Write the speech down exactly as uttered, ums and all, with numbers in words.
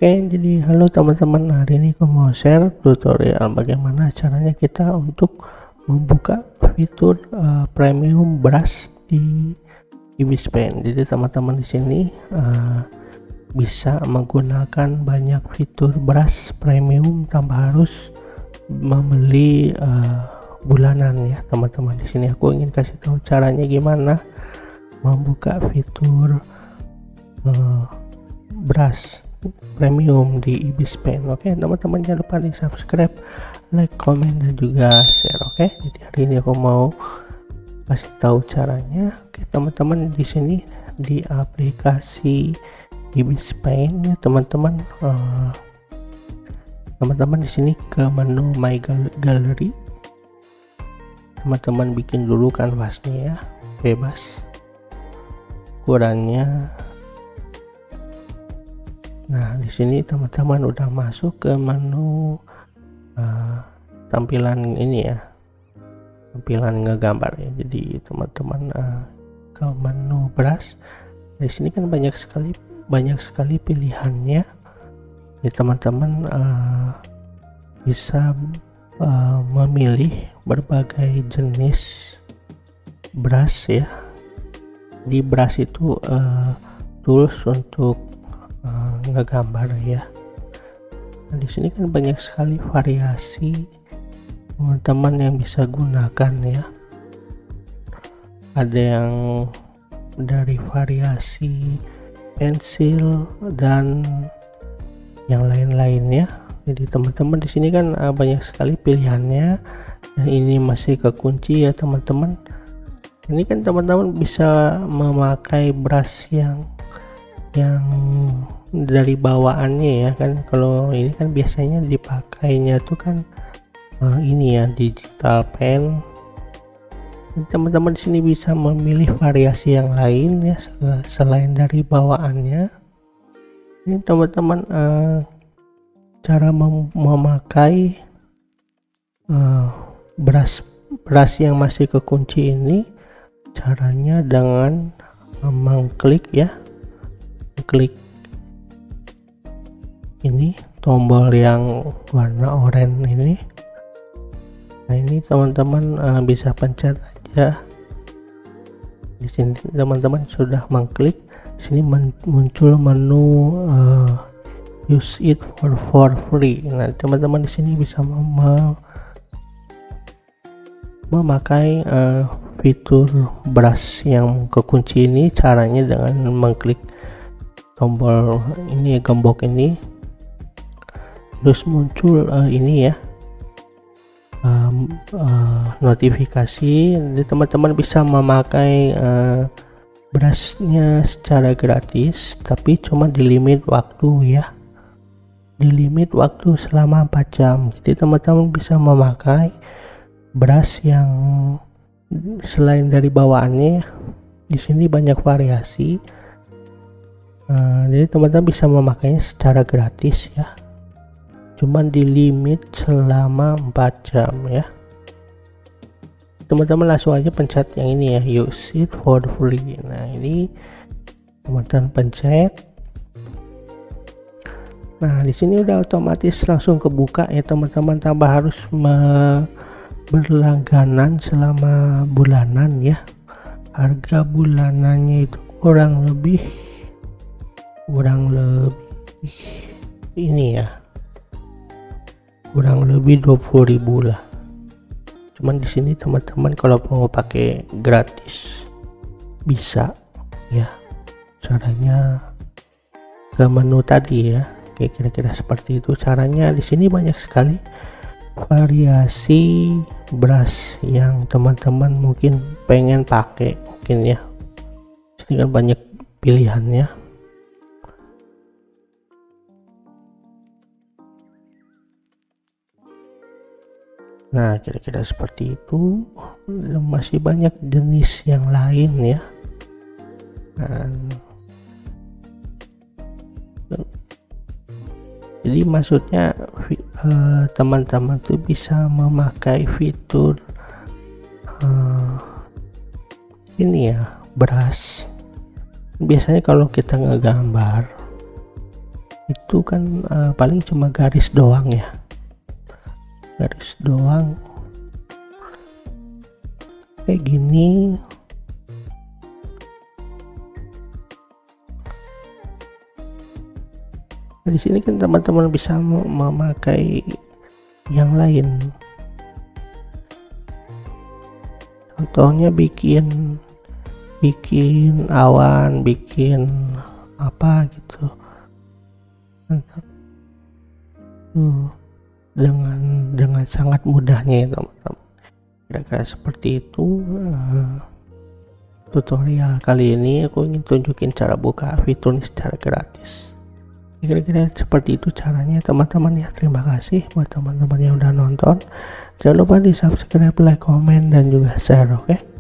Oke, jadi halo teman-teman, hari ini aku mau share tutorial bagaimana caranya kita untuk membuka fitur uh, premium brush di Ibis Paint. Jadi teman-teman di sini uh, bisa menggunakan banyak fitur brush premium tanpa harus membeli uh, bulanan ya teman-teman. Di sini aku ingin kasih tahu caranya gimana membuka fitur uh, brush premium di Ibis Paint. Oke teman-teman, jangan lupa di subscribe, like, comment, dan juga share. Oke, jadi hari ini aku mau kasih tahu caranya. Oke teman-teman, di sini di aplikasi Ibis Paint ya teman-teman, uh, teman-teman di sini ke menu My Gallery, teman-teman bikin dulu kanvasnya ya, bebas ukurannya. Nah, di sini teman-teman udah masuk ke menu uh, tampilan ini ya, tampilan ngegambar ya. Jadi teman-teman uh, ke menu brush. Di sini kan banyak sekali banyak sekali pilihannya. Ya teman-teman uh, bisa uh, memilih berbagai jenis brush ya. Di brush itu uh, tools untuk Uh, ngegambar ya. Nah, di sini kan banyak sekali variasi teman-teman yang bisa gunakan ya. Ada yang dari variasi pensil dan yang lain-lainnya. Jadi teman-teman di sini kan uh, banyak sekali pilihannya, dan ini masih kekunci ya teman-teman. Ini kan teman-teman bisa memakai brush yang yang dari bawaannya ya kan. Kalau ini kan biasanya dipakainya tuh kan uh, ini ya, digital pen. Teman-teman di sini bisa memilih variasi yang lain ya selain dari bawaannya. Ini teman-teman uh, cara mem memakai uh, brush brush yang masih kekunci ini, caranya dengan uh, mengklik ya, klik ini tombol yang warna oranye ini. Nah ini teman-teman uh, bisa pencet aja. Di sini teman-teman sudah mengklik, di sini muncul menu uh, use it for for free. Nah teman-teman di sini bisa mem memakai uh, fitur brush yang kekunci ini. Caranya dengan mengklik tombol ini, gembok ini, terus muncul uh, ini ya, um, uh, notifikasi. Jadi teman-teman bisa memakai uh, brushnya secara gratis, tapi cuma di limit waktu ya, di limit waktu selama empat jam. Jadi teman-teman bisa memakai brush yang selain dari bawaannya. Di sini banyak variasi. Uh, jadi teman-teman bisa memakainya secara gratis ya, cuman di limit selama empat jam ya. Teman-teman langsung aja pencet yang ini ya, use it for free. Nah ini teman-teman pencet. Nah di sini udah otomatis langsung kebuka ya teman-teman, tanpa harus berlangganan selama bulanan ya. Harga bulanannya itu kurang lebih kurang lebih ini ya, kurang lebih dua puluh ribu lah. Cuman di sini teman-teman kalau mau pakai gratis bisa ya. Caranya ke menu tadi ya, kayak kira-kira seperti itu caranya. Di sini banyak sekali variasi brush yang teman-teman mungkin pengen pakai mungkin ya. Sini kan banyak pilihannya. Nah kira-kira seperti itu. Masih banyak jenis yang lain ya. Nah, jadi maksudnya teman-teman uh, tuh bisa memakai fitur uh, ini ya, brush. Biasanya kalau kita ngegambar itu kan uh, paling cuma garis doang ya, garis doang kayak gini. Nah, di sini kan teman-teman bisa memakai yang lain, contohnya bikin bikin awan, bikin apa gitu. Tuh, dengan dengan sangat mudahnya ya teman-teman. Kira-kira seperti itu uh, tutorial kali ini. Aku ingin tunjukin cara buka fitur ini secara gratis. Kira-kira seperti itu caranya teman-teman ya. Terima kasih buat teman-teman yang udah nonton. Jangan lupa di subscribe, like, komen, dan juga share, oke okay?